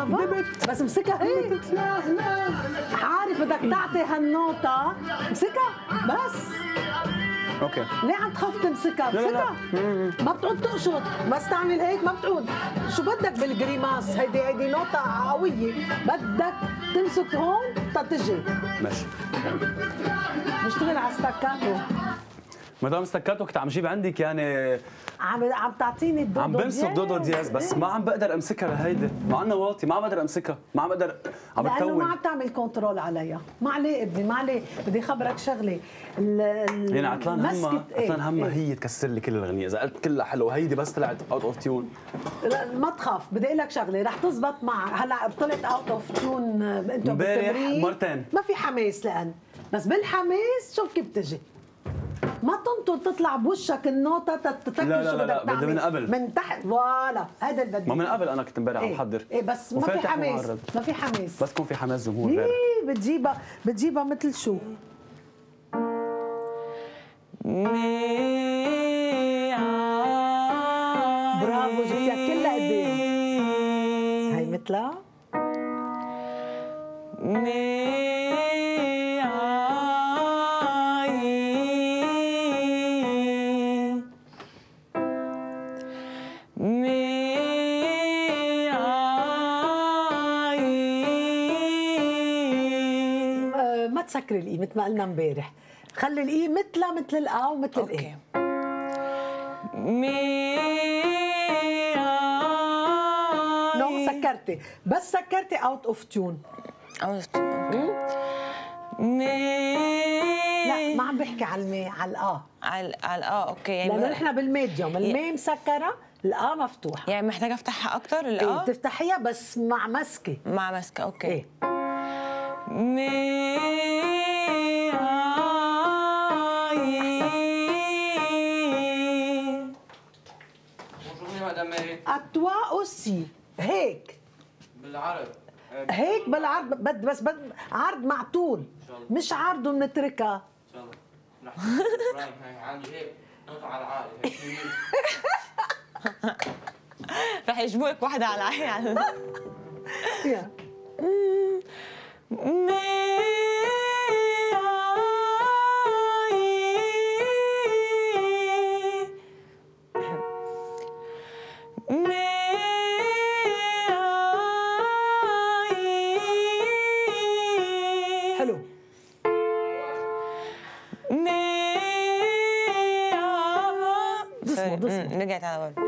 سافا بس امسكها هيك. عارف بدك تعطي هالنوطة، امسكها بس. اوكي. ليه عم تخاف تمسكها؟ امسكها. ما بتعود تقشط، بس تعمل هيك ما بتعود. شو بدك بالجريماس؟ هيدي نوطة قوية، بدك تمسك هون تتجي. ماشي. نشتغل على ستاكاتو. مدام ستاكاتو كنت عم جيب عندك يعني عم تعطيني الدودو عم بنسق دودو دياز، بس ما عم بقدر امسكها لهيدي، مع انها واطي ما عم بقدر امسكها، ما عم بقدر عم بتطول. لانه ما عم تعمل كنترول عليها. ما عليه ابني، ما عليه. بدي خبرك شغله. يعني عطلان همها، عطلان همها ايه؟ هي تكسر لي كل الاغنيه، اذا قلت كلها حلوه هيدي بس طلعت اوت اوف تيون. ما تخاف، بدي اقول لك شغله رح تزبط معك. هلا طلعت اوت اوف تيون انتم بالتمرين مرتين ما في حماس لان، بس بالحماس شوف كيف بتجي. ما تنطر تطلع بوشك النوتة تتكل. لا لا لا بدي من قبل، من تحت. فوالا هذا اللي بدي. ما من قبل انا كنت امبارح عم بحضر. ايه بس ما في حماس، ما في حماس. بس يكون في حماس جمهور غير. ايه بتجيبها مثل شو؟ برافو جبتيها كلها قدام. هي مثلها ما تسكري الاي مثل ما قلنا امبارح، خلي الاي مثلها مثل الا ومثل الاي. نو سكرتي، بس سكرتي اوت اوف تيون. لا ما عم بحكي على المي، على الآ. على الآ اوكي. يعني لأنه نحن بالميديوم، المي مسكرة، الآ مفتوحة. يعني محتاجة افتحها أكتر الآ؟ ايه تفتحيها بس مع مسكة. مع مسكة اوكي. ايه أتوا أوسي هيك بالعرض. هيك بالعرض بس عرض مع طول، مش عرض ونتركها. ان شاء الله. رح هاي عندي هيك نقطة على العالي هيك. رح يجبوك واحدة على العين. يا حلو. رجعت على ورا.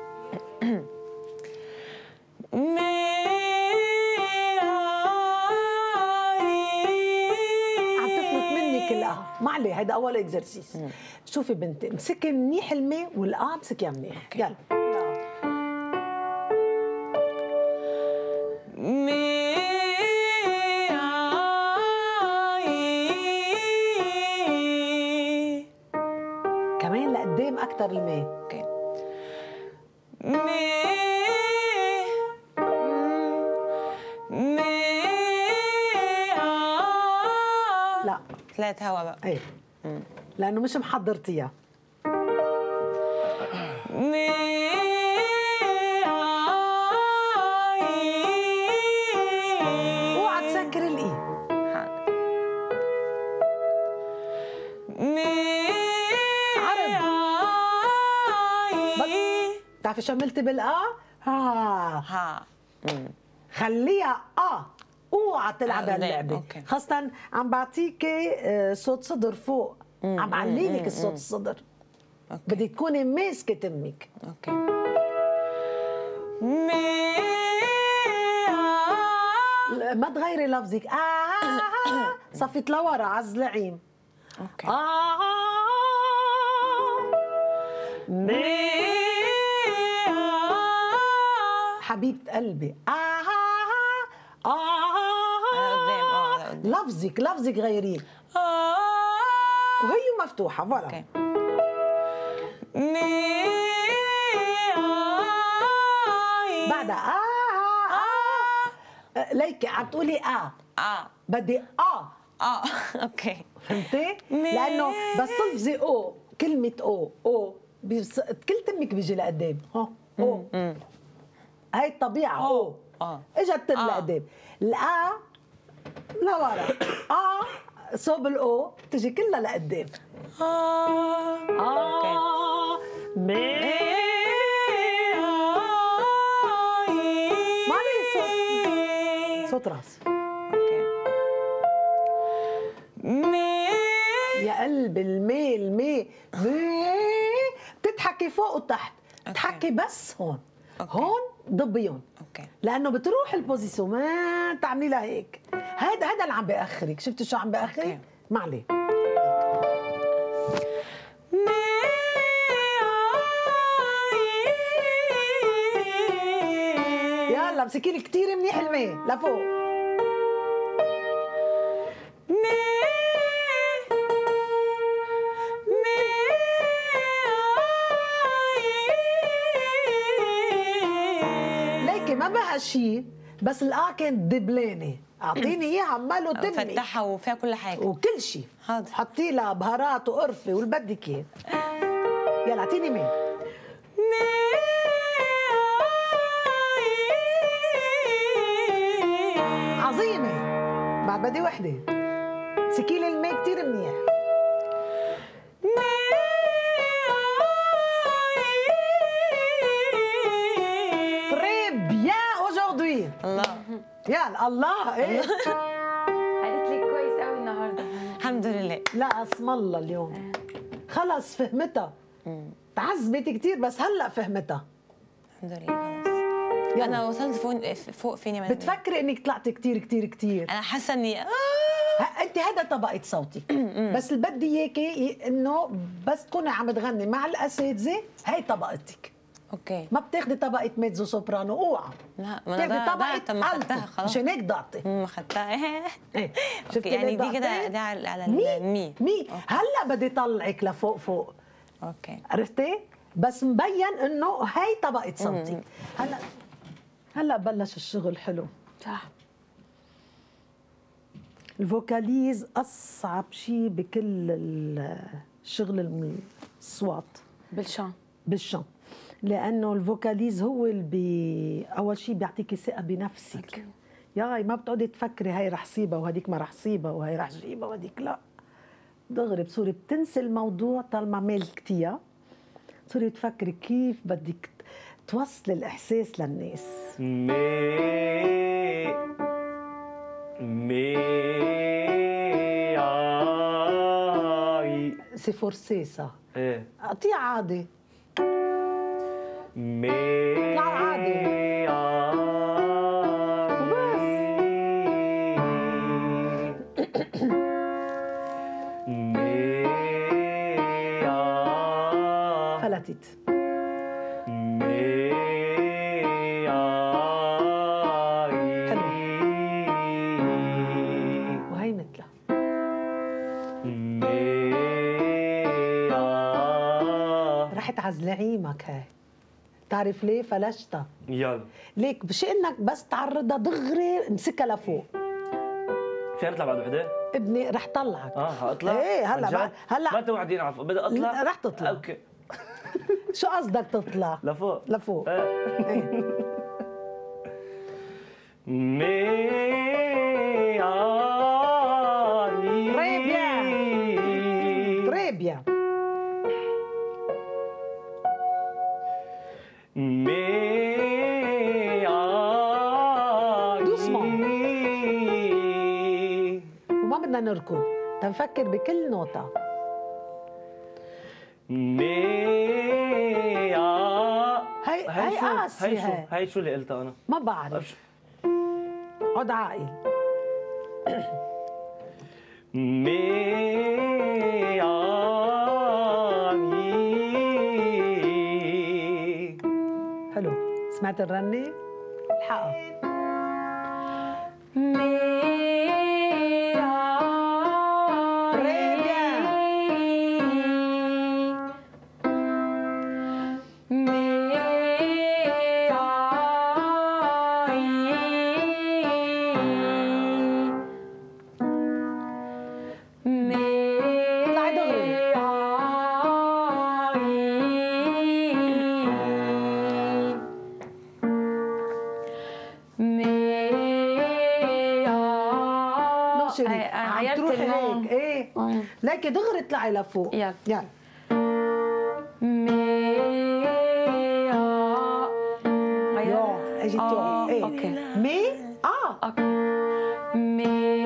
عم تفلت منك الآ، ما عليه، هيدا أول إكزرسيس. شوفي بنتي امسكي منيح المي والآ امسكيها منيح. يلا كمان لقدام أكتر المي. اوكي. لا طلعت هوا بقى. ايه لأنه مش محضرتيها. اوعى تسكر الإي. بتعرفي شو عملتي بالآ؟ ها خليها اوعى تلعب هاللعبه، خاصة عم بعطيكي صوت صدر فوق، عم عليلك الصوت الصدر. بدك تكوني ماسكة تمك. اوكي. ما تغيري لفظك. صفت لورا على الزلعيم. اوكي. حبيبة قلبي. على قدام. لفظك غيريه. وهي مفتوحة. فوالا. اوكي. بعدها ليكي عم تقولي بدي اوكي. فهمتي؟ لأنه بس تلفظي كلمة كل تمك بيجي لقدام. هاي الطبيعة. اجت لقدام. الآ لورا، صوب الأو تجي كلها لقدام. مي ما عليه صوت راس. يا قلب المي بتضحكي فوق وتحت، بتحكي بس هون. هون ضبيهم لانه بتروح البوزيسيون، ما تعملي لها هيك. هذا اللي عم بأخرك. شفتي شو عم بأخرك؟ ما عليه. يلا امسكي لي كثير منيح المي لفوق. ما بقى شيء، بس الآ كانت دبلانه. اعطيني اياها عماله تبني فتحها وفيها كل حاجه وكل شيء. حاضر. حطي لها بهارات وقرفه واللي بدك اياه. يلا اعطيني مي. عظيمه. بعد بدي وحده. امسكي لي المي كثير منيح. الله يا الله. ايه قالت لك كويس قوي النهارده. الحمد لله. لا اسم الله اليوم خلص فهمتها. تعذبت كثير بس هلا فهمتها الحمد لله. خلاص انا وصلت فوق فيني. بتفكري انك طلعتي كثير كثير كثير. انا حاسه اني انت هذا طبقه صوتك. بس اللي بدي اياكي انه بس تكوني عم تغني مع الاساتذه، هي طبقتك. اوكي. ما بتاخدي طبقه ميزو سوبرانو، اوعى. لا ما انا ضعت. ما خدتها خلاص. مشان هيك ضعتي. ما خدتها. ايه شفتي يعني دي كده دي على المي. هلا بدي طلعك لفوق فوق. اوكي عرفتي؟ بس مبين انه هي طبقه صوتك. هلا بلش الشغل حلو. صح. الفوكاليز اصعب شيء بكل الشغل الصوات بالشان. لانه الفوكاليز هو اللي اول شيء بيعطيكي ثقه بنفسك. ياي ما بتقعدي تفكري هاي رح صيبها وهديك ما رح صيبها وهي رح جيبها وهديك لا. دغري بصوري بتنسي الموضوع طالما ملكتيها. بصوري تفكري كيف بدك توصلي الاحساس للناس. سي فورسي سا. ايه قطيع عادي. طلع عادي وبس. فلتت. حلو. وهي مثلها. رحت على زلعيمك هاي. تعرف ليه فلشتها؟ يلا ليك بشأنك بس تعرضها دغري امسكها لفوق. في اطلع بعد وحده؟ ابني رح طلعك. اطلع؟ ايه هلا ما توعدين عفوا بدي اطلع؟ رح تطلع. اوكي. شو قصدك تطلع؟ لفوق ايه. تريبيا. وما بدنا نركض، تنفكر بكل نوتة. هي قاسي. هي شو اللي قلتها انا؟ ما بعرف. عد عاقل. حلو. سمعت الرنة؟ الحقها. شيرين عم غيرت تروحي النوم. هيك ايه ليكي دغري اطلعي لفوق. يلا. يلا مي يو اجت يو ايه اوكي. مي اوكي. مي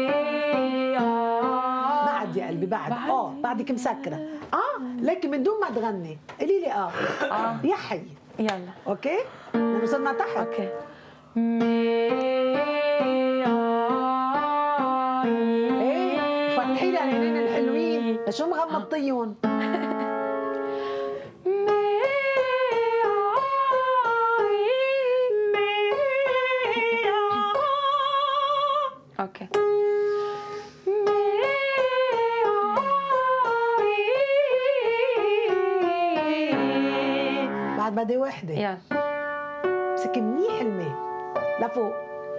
ما عاد يا قلبي بعد بعدك مسكره لكن من دون ما تغني قولي لي يا حي. يلا اوكي لانه صرنا تحت. اوكي. ايه فتحي لي العينين الحلوين لشو مغمضتيهم؟ اوكي. بعد بدي وحده. يلا. امسكي منيح المي لفوق.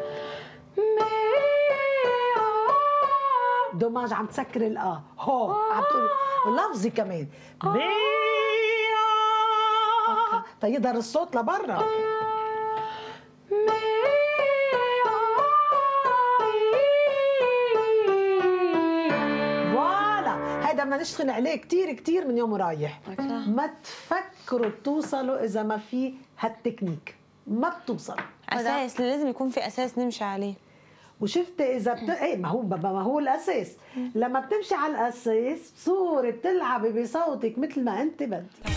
دوماج عم تسكري هو عم تقولي ولفظي كمان طيب يظهر الصوت لبرا. فوالا هيدا بدنا نشتغل عليه كتير كتير من يوم ورايح. ما تفكروا توصلوا اذا ما في هالتكنيك ما بتوصلوا. اساس لازم يكون في اساس نمشي عليه. وشفتي اذا ايه ما هو الاساس. لما بتمشي على الاساس بصوري بتلعبي بصوتك مثل ما انت بدك.